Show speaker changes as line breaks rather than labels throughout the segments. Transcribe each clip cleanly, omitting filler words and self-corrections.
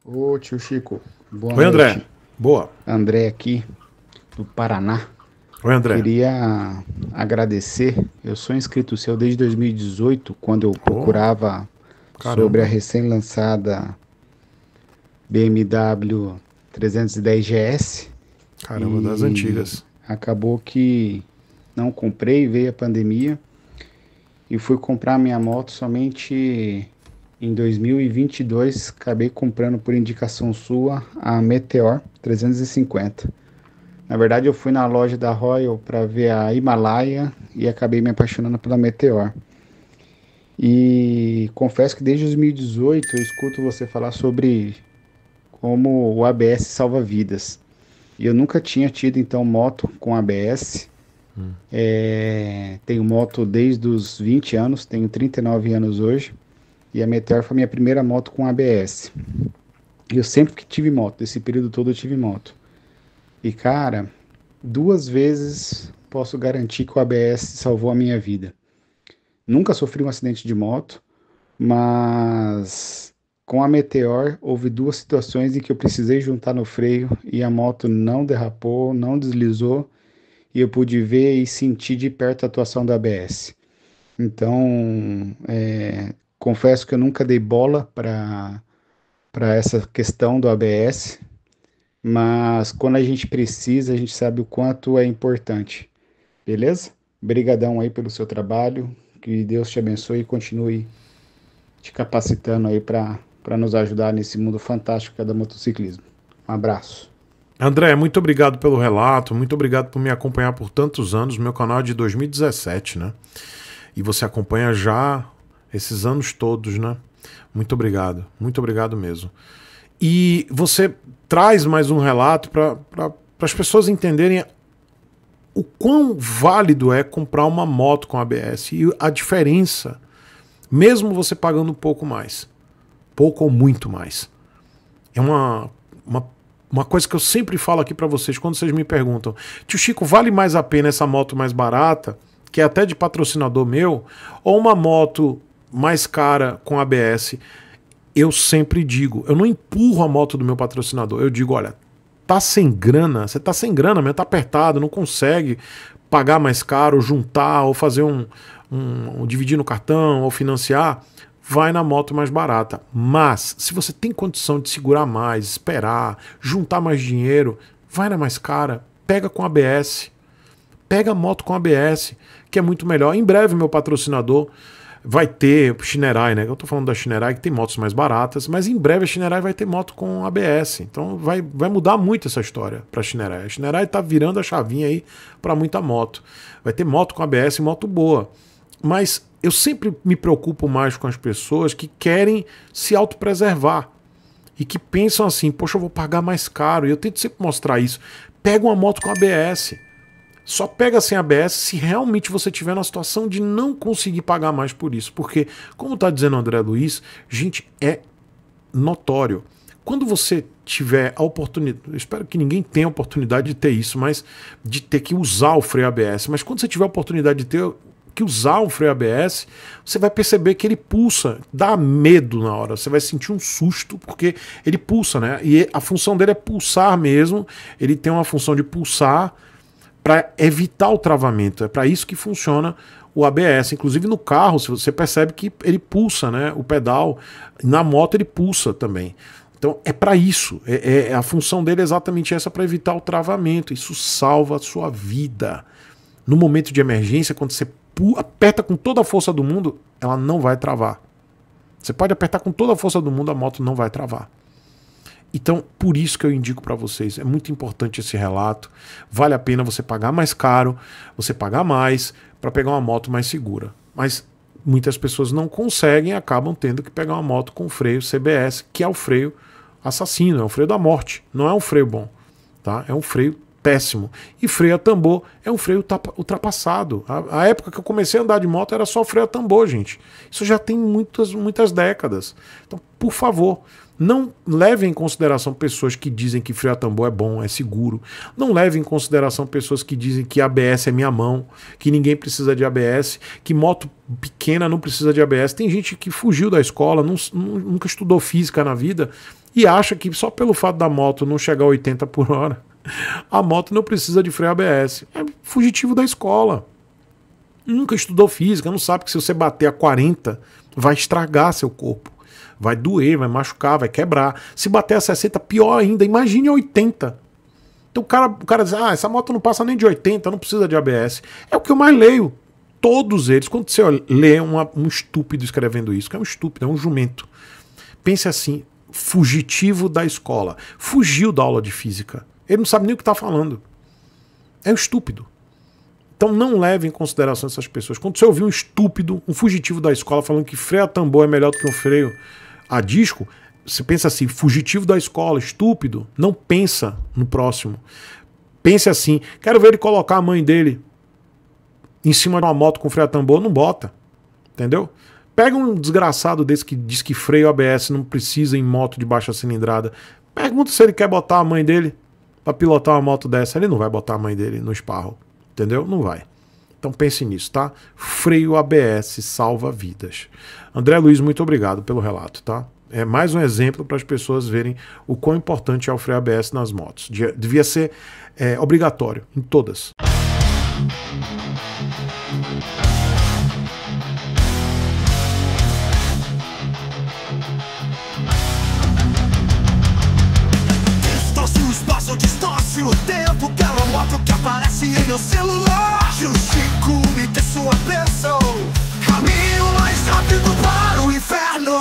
Ô tio Chico, boa
Oi, André.
noite.
Boa.
André aqui do Paraná.
Oi, André.
Queria agradecer. Eu sou inscrito seu desde 2018, quando eu
Oh,
procurava sobre a
caramba.
recém-lançada BMW 310 GS
Caramba, das
e
antigas.
acabou que não comprei, veio a pandemia e fui comprar minha moto somente em 2022. Acabei comprando por indicação sua a Meteor 350. Na verdade, eu fui na loja da Royal para ver a Himalaia e acabei me apaixonando pela Meteor. E confesso que desde 2018 eu escuto você falar sobre como o ABS salva vidas. E eu nunca tinha tido então moto com ABS. Tenho moto desde os 20 anos, tenho 39 anos hoje. E a Meteor foi minha primeira moto com ABS. E eu sempre que tive moto, desse período todo eu tive moto. E cara, duas vezes posso garantir que o ABS salvou a minha vida. Nunca sofri um acidente de moto, mas com a Meteor houve duas situações em que eu precisei juntar no freio e a moto não derrapou, não deslizou e eu pude ver e sentir de perto a atuação do ABS. Então, confesso que eu nunca dei bola para essa questão do ABS, mas quando a gente precisa, a gente sabe o quanto é importante. Beleza? Obrigadão aí pelo seu trabalho. Que Deus te abençoe e continue te capacitando aí para nos ajudar nesse mundo fantástico que é do motociclismo. Um abraço.
André, muito obrigado pelo relato, muito obrigado por me acompanhar por tantos anos. Meu canal é de 2017, né? E você acompanha já esses anos todos, né? Muito obrigado mesmo. E você traz mais um relato para as pessoas entenderem o quão válido é comprar uma moto com ABS e a diferença, mesmo você pagando um pouco mais, pouco ou muito mais. É uma coisa que eu sempre falo aqui para vocês quando vocês me perguntam: tio Chico, vale mais a pena essa moto mais barata, que é até de patrocinador meu, ou uma moto mais cara com ABS? Eu sempre digo, eu não empurro a moto do meu patrocinador, eu digo, olha, tá sem grana, você tá sem grana mesmo, tá apertado, não consegue pagar mais caro, juntar, ou fazer dividir no cartão, ou financiar, vai na moto mais barata. Mas, se você tem condição de segurar mais, esperar, juntar mais dinheiro, vai na mais cara, pega com ABS. Pega a moto com ABS, que é muito melhor. Em breve, meu patrocinador vai ter Shinerai, né? Eu tô falando da Shinerai, que tem motos mais baratas, mas em breve a Shinerai vai ter moto com ABS. Então vai mudar muito essa história para a Shinerai. A Shinerai tá virando a chavinha aí para muita moto. Vai ter moto com ABS e moto boa. Mas eu sempre me preocupo mais com as pessoas que querem se autopreservar e que pensam assim: poxa, eu vou pagar mais caro. E eu tento sempre mostrar isso. Pega uma moto com ABS. Só pega sem ABS se realmente você tiver na situação de não conseguir pagar mais por isso. Porque, como está dizendo o André Luiz, gente, é notório. Quando você tiver a oportunidade, eu espero que ninguém tenha a oportunidade de ter isso, mas de ter que usar o freio ABS, mas quando você tiver a oportunidade de ter que usar o freio ABS, você vai perceber que ele pulsa, dá medo na hora, você vai sentir um susto, porque ele pulsa, né? E a função dele é pulsar mesmo, ele tem uma função de pulsar para evitar o travamento. É para isso que funciona o ABS. Inclusive no carro, se você percebe que ele pulsa, né? O pedal. Na moto ele pulsa também. Então é para isso. A função dele é exatamente essa, para evitar o travamento. Isso salva a sua vida. No momento de emergência, quando você aperta com toda a força do mundo, ela não vai travar. Você pode apertar com toda a força do mundo, a moto não vai travar. Então, por isso que eu indico para vocês, é muito importante esse relato. Vale a pena você pagar mais caro, você pagar mais para pegar uma moto mais segura. Mas muitas pessoas não conseguem e acabam tendo que pegar uma moto com freio CBS, que é o freio assassino, é o freio da morte. Não é um freio bom, tá? É um freio péssimo. E freio a tambor é um freio ultrapassado. A época que eu comecei a andar de moto era só freio a tambor, gente. Isso já tem muitas décadas. Então, por favor, não leve em consideração pessoas que dizem que freio a tambor é bom, é seguro. Não leve em consideração pessoas que dizem que ABS é minha mão, que ninguém precisa de ABS, que moto pequena não precisa de ABS. Tem gente que fugiu da escola, nunca estudou física na vida e acha que só pelo fato da moto não chegar a 80 por hora, a moto não precisa de freio ABS. É fugitivo da escola. Nunca estudou física, não sabe que se você bater a 40, vai estragar seu corpo. Vai doer, vai machucar, vai quebrar. Se bater a 60, pior ainda. Imagine a 80. Então o cara diz, essa moto não passa nem de 80, não precisa de ABS. É o que eu mais leio. Todos eles. Quando você lê um estúpido escrevendo isso, que é um estúpido, é um jumento. Pense assim, fugitivo da escola. Fugiu da aula de física. Ele não sabe nem o que está falando. É um estúpido. Então não leve em consideração essas pessoas. Quando você ouvir um estúpido, um fugitivo da escola falando que freio a tambor é melhor do que um freio a disco, você pensa assim, fugitivo da escola, estúpido, não pensa no próximo. Pense assim, quero ver ele colocar a mãe dele em cima de uma moto com freio a tambor, não bota. Entendeu? Pega um desgraçado desse que diz que freio ABS não precisa em moto de baixa cilindrada. Pergunta se ele quer botar a mãe dele para pilotar uma moto dessa. Ele não vai botar a mãe dele no esparro. Entendeu? Não vai. Então pense nisso, tá? Freio ABS salva vidas. André Luiz, muito obrigado pelo relato, tá? É mais um exemplo para as pessoas verem o quão importante é o freio ABS nas motos. Devia ser obrigatório em todas.
Distorce o espaço, distorce o tempo. Quero uma moto que aparece em meu celular. O Chico me dê sua bênção. Caminho mais rápido para o inferno.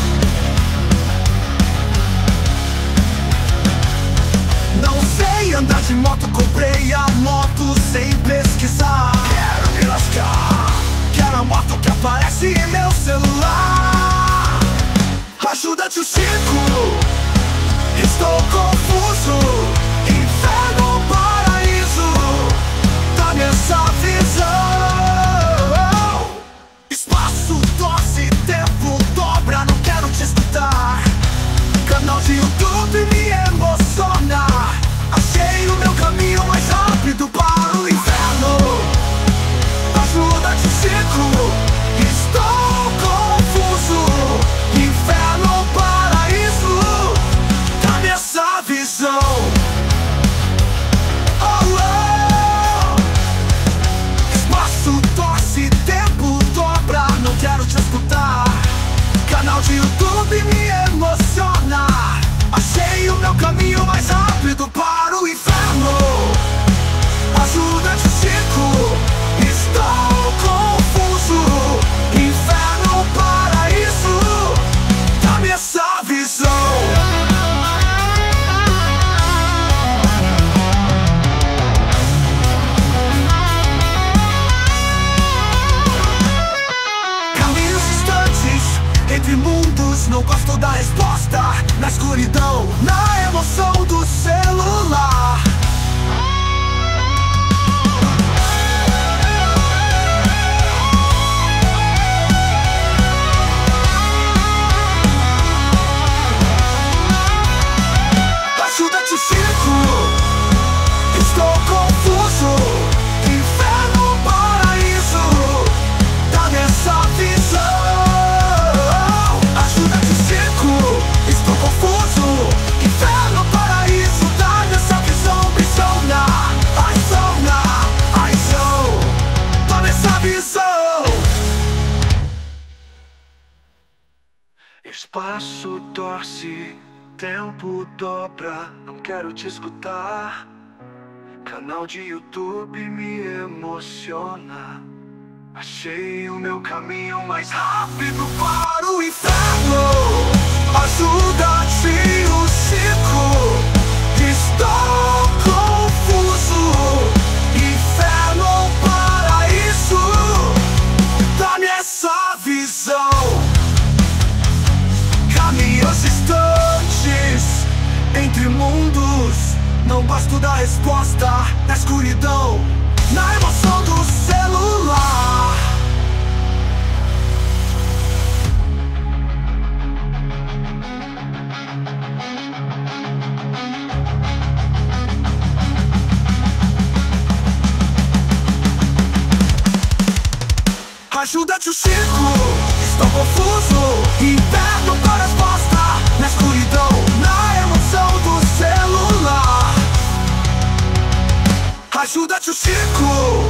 Não sei andar de moto, comprei a moto sem pesquisar. Quero me lascar. Quero a moto que aparece em meu celular. Ajuda, tio Chico. Estou confuso. Inferno, paraíso. Dá-me essa visão. Espaço, torce, tempo, dobra. Não quero te escutar. Canal de YouTube me emociona. Achei o meu caminho mais rápido para o inferno. Ajuda, tio Chico. Estou confuso. Inferno, paraíso. Dá-me essa visão. Oh, oh. Espaço, torce, tempo, dobra. Não quero te escutar. Canal de YouTube me emociona. Achei o meu caminho mais rápido para o inferno. Ajuda, tio Chico. Estou confuso. Inferno, paraíso. Dá-me essa visão. Caminhos distantes entre mundos, não gosto da resposta. Na escuridão, na emoção do celular. Ajuda, tio Chico. Estou confuso. Inferno, paraíso. Dá-me essa visão. Ajuda, tio Chico. Estou confuso. Inferno, paraíso. Dá-me essa visão. Arizona, Arizona, Arizona. Dá-me essa visão. Espaço torce, tempo dobra. Não quero te escutar. Canal de YouTube me emociona. Achei o meu caminho mais rápido para o inferno. Ajuda, tio Chico. Estou confuso. Inferno, paraíso. Dá-me essa visão. Caminhos distantes entre mundos, não gosto da resposta. Na escuridão, na emoção do celular. Ajuda, tio Chico. Estou confuso. Inferno para a resposta. Na escuridão, na Ajuda tio Chico.